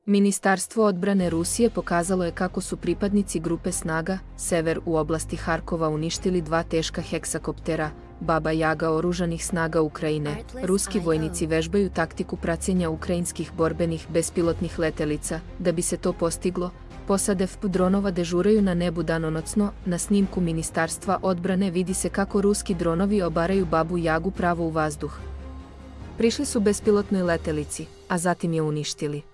Ministarstvo odbrane Rusije pokazalo je kako su pripadnici grupe snaga Sever u oblasti Harkova uništili 2 teška heksakoptera, Baba Jaga oružanih snaga Ukrajine. Ruski vojnici vežbaju taktiku praćenja ukrajinskih borbenih bespilotnih letelica. Da bi se to postiglo, posade FPV dronova dežuraju na nebu danonoćno. Na snimku Ministarstva odbrane vidi se kako ruski dronovi obaraju Babu Jagu pravo u vazduh. Prišli su bespilotnoj letelici, a zatim je uništili.